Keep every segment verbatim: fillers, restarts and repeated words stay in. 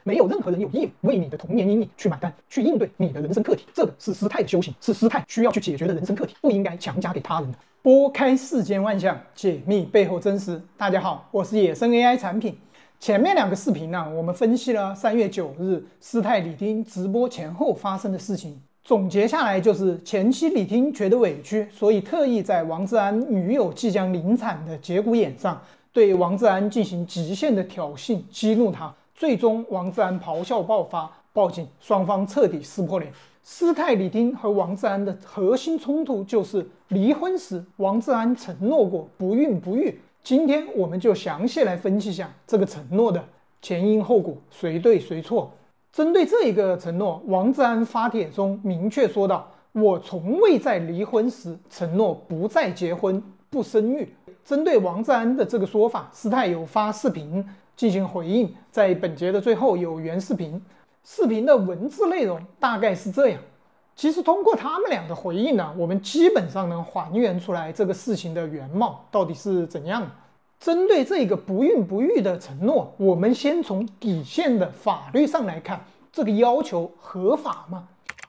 没有任何人有义务为你的童年阴影去买单，去应对你的人生课题。这个是师太的修行，是师太需要去解决的人生课题，不应该强加给他人的。拨开世间万象，解密背后真实。大家好，我是野生 A I 产品。前面两个视频呢、啊，我们分析了三月九日师太李町直播前后发生的事情。总结下来就是前期李町觉得委屈，所以特意在王志安女友即将临产的节骨眼上，对王志安进行极限的挑衅，激怒他。最终王志安咆哮爆发，报警，双方彻底撕破脸。师太李町和王志安的核心冲突就是离婚时王志安承诺过不孕不育。今天我们就详细来分析一下这个承诺的前因后果，谁对谁错。针对这一个承诺，王志安发帖中明确说道：我从未在离婚时承诺不再结婚不生育。针对王志安的这个说法，师太有发视频进行回应，在本节的最后有原视频。视频的文字内容大概是这样。其实通过他们俩的回应呢，我们基本上能还原出来这个事情的原貌到底是怎样的。针对这个不孕不育的承诺，我们先从底线的法律上来看，这个要求合法吗？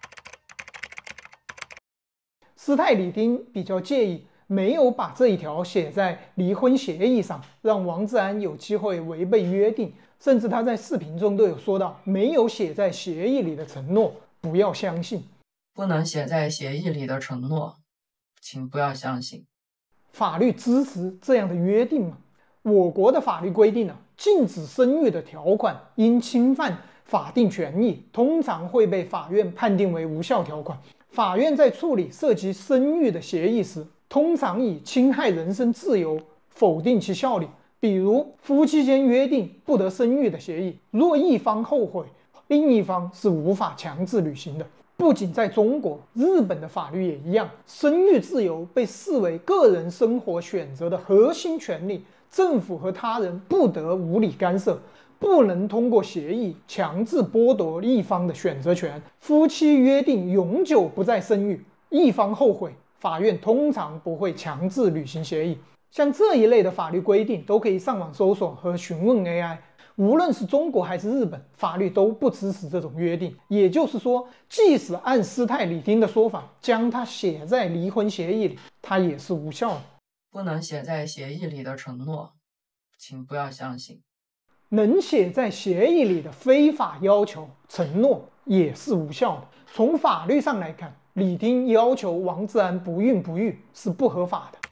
师太李町比较介意没有把这一条写在离婚协议上，让王志安有机会违背约定，甚至他在视频中都有说到，没有写在协议里的承诺不要相信。 不能写在协议里的承诺，请不要相信。 法律支持这样的约定吗？我国的法律规定啊，禁止生育的条款因侵犯法定权益，通常会被法院判定为无效条款。法院在处理涉及生育的协议时，通常以侵害人身自由否定其效力。比如夫妻间约定不得生育的协议，若一方后悔，另一方是无法强制履行的。不仅在中国，日本的法律也一样，生育自由被视为个人生活选择的核心权利，政府和他人不得无理干涉，不能通过协议强制剥夺一方的选择权。夫妻约定永久不再生育，一方后悔，法院通常不会强制履行协议。像这一类的法律规定都可以上网搜索和询问 A I， 无论是中国还是日本，法律都不支持这种约定。也就是说，即使按师太李町的说法将它写在离婚协议里，它也是无效的。 不能写在协议里的承诺，请不要相信。 能写在协议里的非法要求承诺也是无效的。从法律上来看，李町要求王志安不孕不育是不合法的。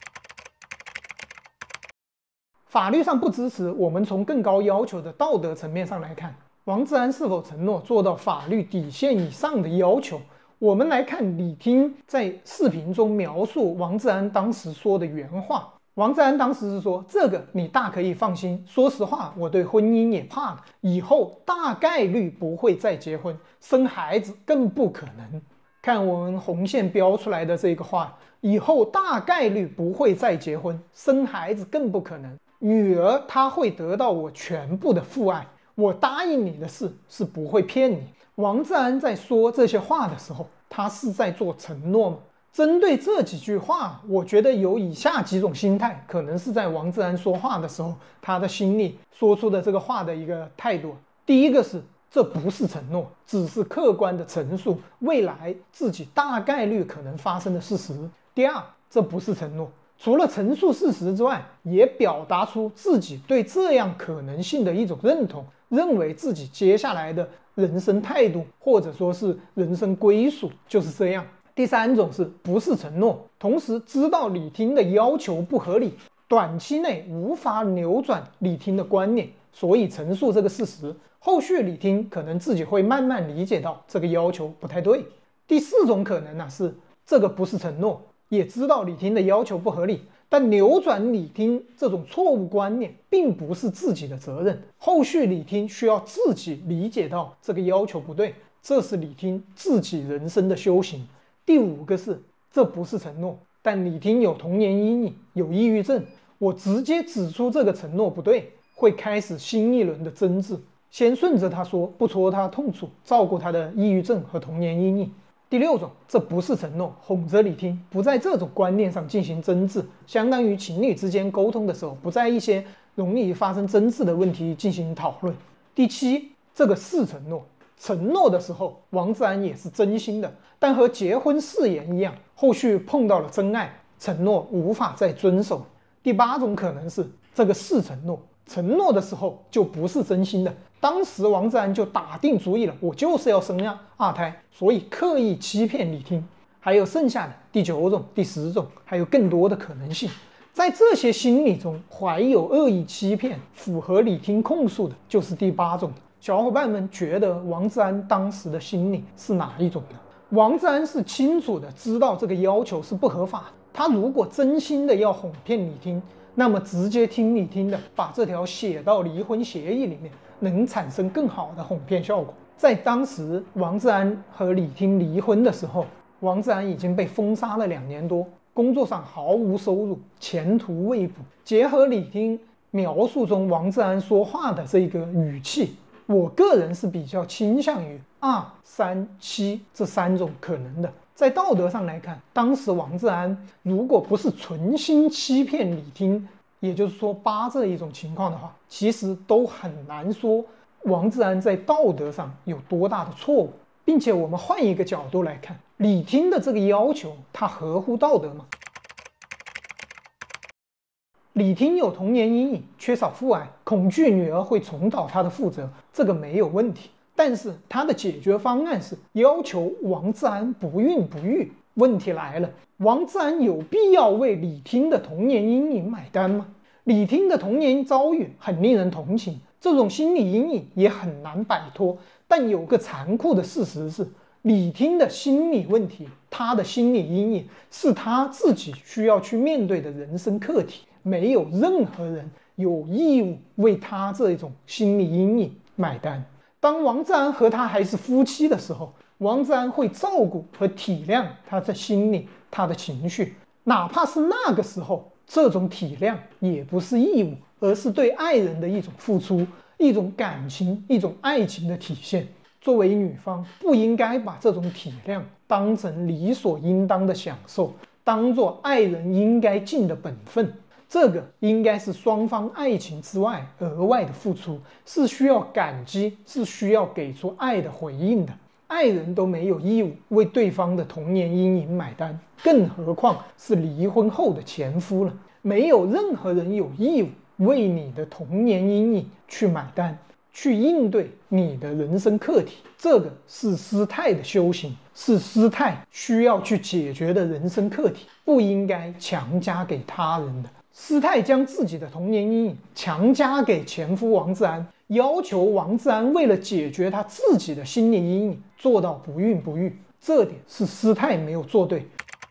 法律上不支持，我们从更高要求的道德层面上来看，王志安是否承诺做到法律底线以上的要求。我们来看李町在视频中描述王志安当时说的原话。王志安当时是说，这个你大可以放心，说实话我对婚姻也怕了，以后大概率不会再结婚，生孩子更不可能。看我们红线标出来的这个话，以后大概率不会再结婚，生孩子更不可能。女儿她会得到我全部的父爱，我答应你的事是不会骗你。王志安在说这些话的时候，他是在做承诺吗？针对这几句话，我觉得有以下几种心态，可能是在王志安说话的时候，他的心里说出的这个话的一个态度。第一个是，这不是承诺，只是客观的陈述未来自己大概率可能发生的事实。第二，这不是承诺，除了陈述事实之外，也表达出自己对这样可能性的一种认同，认为自己接下来的人生态度或者说是人生归属就是这样。第三种是不是承诺，同时知道李町的要求不合理，短期内无法扭转李町的观念，所以陈述这个事实。后续李町可能自己会慢慢理解到这个要求不太对。第四种可能呢、啊、是这个不是承诺，也知道李町的要求不合理，但扭转李町这种错误观念并不是自己的责任，后续李町需要自己理解到这个要求不对，这是李町自己人生的修行。第五个是，这不是承诺，但李町有童年阴影，有抑郁症，我直接指出这个承诺不对，会开始新一轮的争执。先顺着他说，不戳他痛处，照顾他的抑郁症和童年阴影。第六种，这不是承诺，哄着李町，不在这种观念上进行争执，相当于情侣之间沟通的时候，不在一些容易发生争执的问题进行讨论。第七， 这个是承诺，承诺的时候王志安也是真心的，但和结婚誓言一样，后续碰到了真爱，承诺无法再遵守。第八种可能是这个是承诺，承诺的时候就不是真心的，当时王志安就打定主意了，我就是要生二胎，所以刻意欺骗李听。还有剩下的第九种、第十种，还有更多的可能性。在这些心理中怀有恶意欺骗，符合李听控诉的就是第八种。小伙伴们觉得王志安当时的心理是哪一种呢？王志安是清楚的知道这个要求是不合法的，他如果真心的要哄骗李听，那么直接听李听的，把这条写到离婚协议里面，能产生更好的哄骗效果。在当时王志安和李听离婚的时候，王志安已经被封杀了两年多，工作上毫无收入，前途未卜。结合李听描述中王志安说话的这个语气，我个人是比较倾向于二、三、七这三种可能的。在道德上来看，当时王志安如果不是存心欺骗李听，也就是说八这一种情况的话，其实都很难说王志安在道德上有多大的错误。并且我们换一个角度来看，李听的这个要求，它合乎道德吗？李听有童年阴影，缺少父爱，恐惧女儿会重蹈他的覆辙，这个没有问题。但是他的解决方案是要求王志安不孕不育。问题来了，王志安有必要为李听的童年阴影买单吗？李听的童年遭遇很令人同情，这种心理阴影也很难摆脱。但有个残酷的事实是，李听的心理问题，他的心理阴影是他自己需要去面对的人生课题，没有任何人有义务为他这种心理阴影买单。当王志安和他还是夫妻的时候，王志安会照顾和体谅他的心理，他的情绪，哪怕是那个时候，这种体谅也不是义务，而是对爱人的一种付出，一种感情，一种爱情的体现。作为女方，不应该把这种体谅当成理所应当的享受，当作爱人应该尽的本分。这个应该是双方爱情之外额外的付出，是需要感激，是需要给出爱的回应的。爱人都没有义务为对方的童年阴影买单，更何况是离婚后的前夫了。没有任何人有义务为你的童年阴影去买单，去应对你的人生课题。这个是师太的修行，是师太需要去解决的人生课题，不应该强加给他人的。师太将自己的童年阴影强加给前夫王志安，要求王志安为了解决他自己的心理阴影，做到不孕不育，这点是师太没有做对。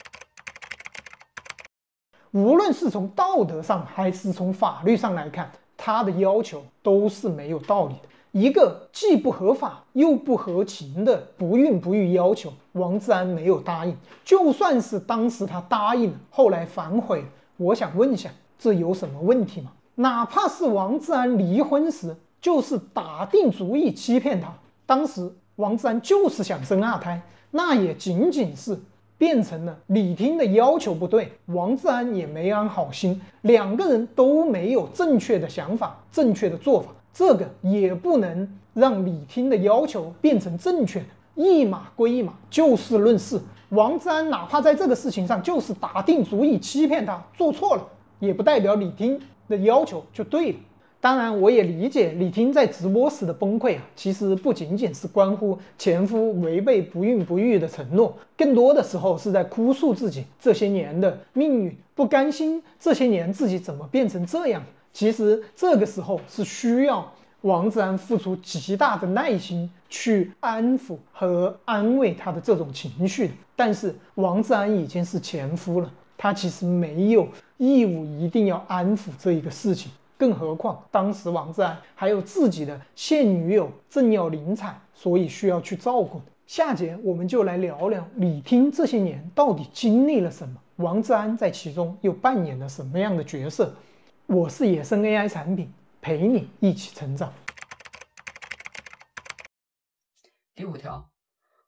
无论是从道德上还是从法律上来看，他的要求都是没有道理的。一个既不合法又不合情的不孕不育要求，王志安没有答应。就算是当时他答应了，后来反悔，我想问一下，这有什么问题吗？哪怕是王志安离婚时就是打定主意欺骗他，当时王志安就是想生二胎，那也仅仅是变成了李听的要求不对，王志安也没安好心，两个人都没有正确的想法，正确的做法，这个也不能让李听的要求变成正确的。一码归一码，就事论事。王志安哪怕在这个事情上就是打定主意欺骗他，做错了，也不代表李听的要求就对了。当然，我也理解李听在直播时的崩溃啊，其实不仅仅是关乎前夫违背不孕不育的承诺，更多的时候是在哭诉自己这些年的命运，不甘心这些年自己怎么变成这样。其实这个时候是需要王志安付出极大的耐心去安抚和安慰他的这种情绪的。但是王志安已经是前夫了，他其实没有义务一定要安抚这一个事情。更何况当时王志安还有自己的现女友正要临产，所以需要去照顾。下节我们就来聊聊李听这些年到底经历了什么，王志安在其中又扮演了什么样的角色。我是野生 A I 产品，陪你一起成长。 第五条，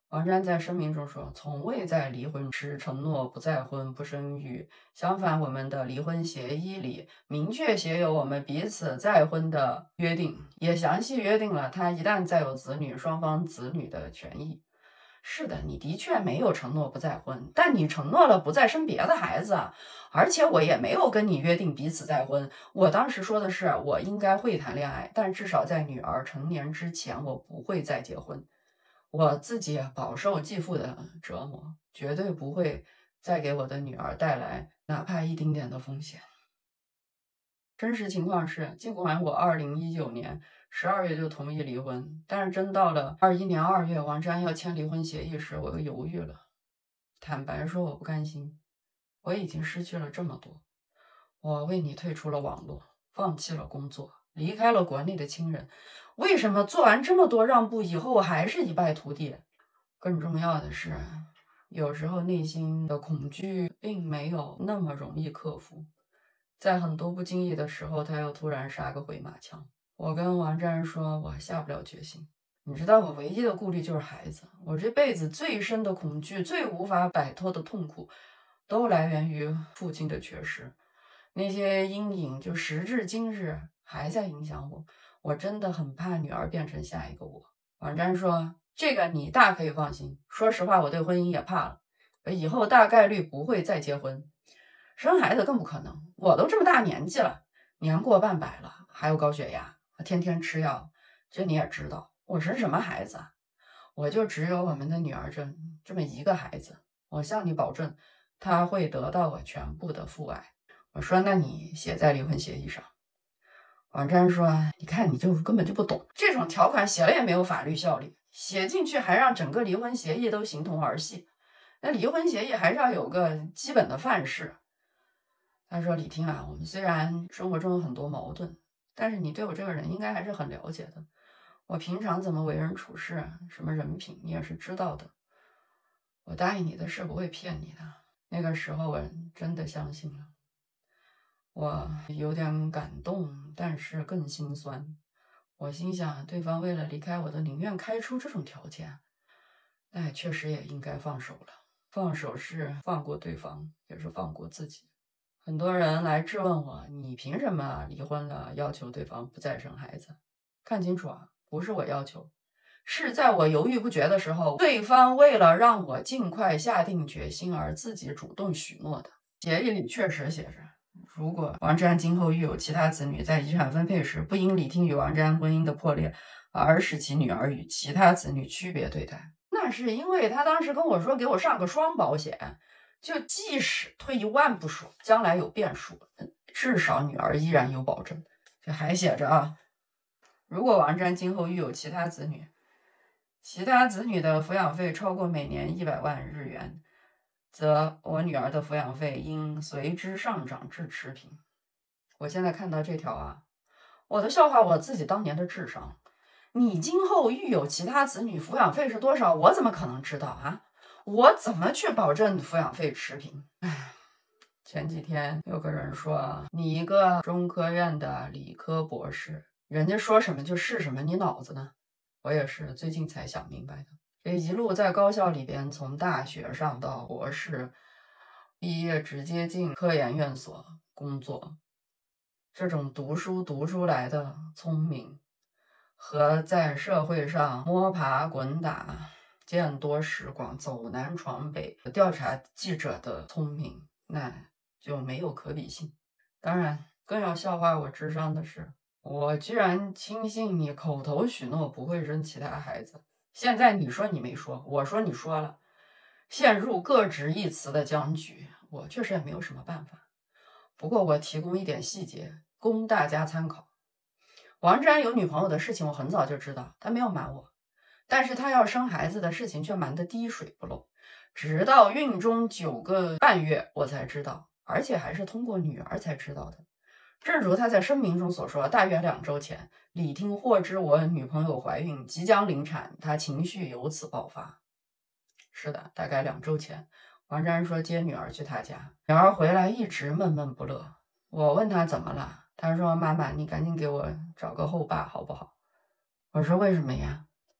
王瞻在声明中说，从未在离婚时承诺不再婚、不生育。相反，我们的离婚协议里明确写有我们彼此再婚的约定，也详细约定了他一旦再有子女，双方子女的权益。是的，你的确没有承诺不再婚，但你承诺了不再生别的孩子，而且我也没有跟你约定彼此再婚。我当时说的是，我应该会谈恋爱，但至少在女儿成年之前，我不会再结婚。我自己饱受继父的折磨，绝对不会再给我的女儿带来哪怕一丁点的风险。真实情况是，尽管我二零一九年十二月就同意离婚，但是真到了二一年二月，王瞻要签离婚协议时，我又犹豫了。坦白说，我不甘心，我已经失去了这么多。我为你退出了网络，放弃了工作，离开了国内的亲人。为什么做完这么多让步以后，我还是一败涂地？更重要的是，有时候内心的恐惧并没有那么容易克服。在很多不经意的时候，他又突然杀个回马枪。我跟王瞻说，我下不了决心。你知道，我唯一的顾虑就是孩子。我这辈子最深的恐惧，最无法摆脱的痛苦，都来源于父亲的缺失。那些阴影就时至今日还在影响我。我真的很怕女儿变成下一个我。王瞻说，这个你大可以放心。说实话，我对婚姻也怕了，以后大概率不会再结婚，生孩子更不可能。我都这么大年纪了，年过半百了，还有高血压，天天吃药，这你也知道，我生什么孩子啊？我就只有我们的女儿这这么一个孩子，我向你保证，她会得到我全部的父爱。我说，那你写在离婚协议上。王瞻说，你看你就根本就不懂，这种条款写了也没有法律效力，写进去还让整个离婚协议都形同儿戏。那离婚协议还是要有个基本的范式。他说，李听啊，我们虽然生活中有很多矛盾，但是你对我这个人应该还是很了解的，我平常怎么为人处事，什么人品你也是知道的，我答应你的事不会骗你的。那个时候我真的相信了，我有点感动，但是更心酸。我心想，对方为了离开我的，宁愿开出这种条件，那确实也应该放手了。放手是放过对方，也是放过自己。很多人来质问我，你凭什么离婚了要求对方不再生孩子？看清楚啊，不是我要求，是在我犹豫不决的时候，对方为了让我尽快下定决心而自己主动许诺的。协议里确实写着，如果王瞻今后育有其他子女，在遗产分配时不因李听与王瞻婚姻的破裂而使其女儿与其他子女区别对待，那是因为他当时跟我说给我上个双保险，就即使退一万步说，将来有变数，至少女儿依然有保证。这还写着啊，如果王瞻今后育有其他子女，其他子女的抚养费超过每年一百万日元，则我女儿的抚养费应随之上涨至持平。我现在看到这条啊，我都笑话我自己当年的智商。你今后育有其他子女，抚养费是多少？我怎么可能知道啊？我怎么去保证抚养费持平？唉，前几天有个人说，你一个中科院的理科博士，人家说什么就是什么，你脑子呢？我也是最近才想明白的。这一路在高校里边，从大学上到博士，毕业直接进科研院所工作，这种读书读出来的聪明，和在社会上摸爬滚打、见多识广、走南闯北调查记者的聪明，那就没有可比性。当然，更要笑话我智商的是，我居然轻信你口头许诺不会生其他孩子，现在你说你没说，我说你说了，陷入各执一词的僵局，我确实也没有什么办法。不过我提供一点细节供大家参考。王瞻有女朋友的事情我很早就知道，他没有瞒我，但是他要生孩子的事情却瞒得滴水不漏，直到孕中九个半月我才知道，而且还是通过女儿才知道的。正如他在声明中所说，大约两周前，李听获知我女朋友怀孕即将临产，他情绪由此爆发。是的，大概两周前，王瞻说接女儿去他家，女儿回来一直闷闷不乐。我问他怎么了，他说妈妈你赶紧给我找个后爸好不好？我说为什么呀？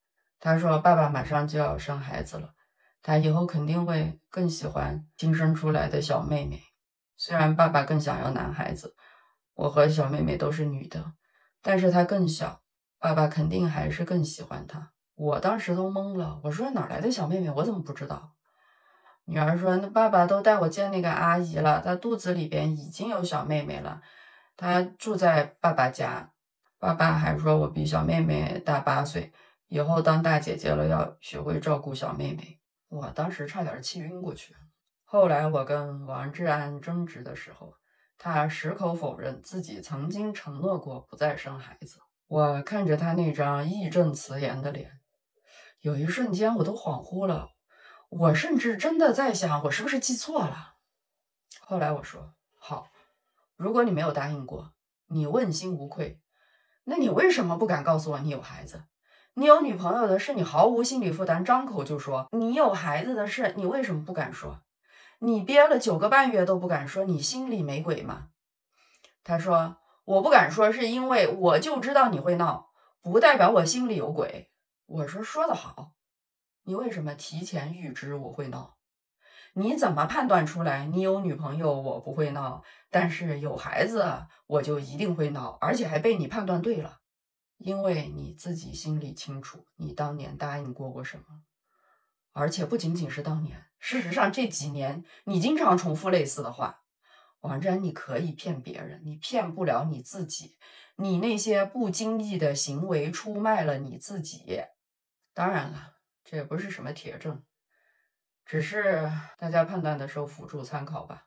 他说爸爸马上就要生孩子了，他以后肯定会更喜欢新生出来的小妹妹。虽然爸爸更想要男孩子，我和小妹妹都是女的，但是她更小，爸爸肯定还是更喜欢她。我当时都懵了，我说哪来的小妹妹，我怎么不知道？女儿说那爸爸都带我见那个阿姨了，她肚子里边已经有小妹妹了，她住在爸爸家，爸爸还说我比小妹妹大八岁，以后当大姐姐了要学会照顾小妹妹。我当时差点气晕过去。后来我跟王志安争执的时候，他矢口否认自己曾经承诺过不再生孩子。我看着他那张义正辞严的脸，有一瞬间我都恍惚了，我甚至真的在想我是不是记错了。后来我说好，如果你没有答应过，你问心无愧，那你为什么不敢告诉我你有孩子？你有女朋友的事你毫无心理负担，张口就说。你有孩子的事你为什么不敢说？你憋了九个半月都不敢说，你心里没鬼吗？他说我不敢说是因为我就知道你会闹，不代表我心里有鬼。我说说得好，你为什么提前预知我会闹？你怎么判断出来你有女朋友我不会闹，但是有孩子我就一定会闹，而且还被你判断对了？因为你自己心里清楚你当年答应过我什么，而且不仅仅是当年，事实上这几年你经常重复类似的话。王志安，你可以骗别人，你骗不了你自己，你那些不经意的行为出卖了你自己。当然了，这也不是什么铁证，只是大家判断的时候辅助参考吧。